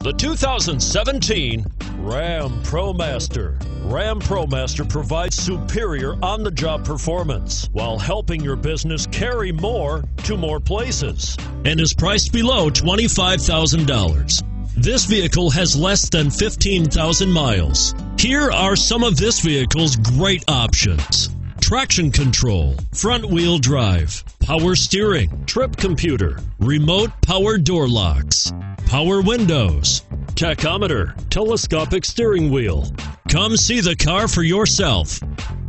The 2017 RAM ProMaster. RAM ProMaster provides superior on-the-job performance while helping your business carry more to more places, and is priced below $25,000. This vehicle has less than 15,000 miles. Here are some of this vehicle's great options: traction control, front-wheel drive, power steering, trip computer, remote power door locks, power windows, tachometer, telescopic steering wheel. Come see the car for yourself.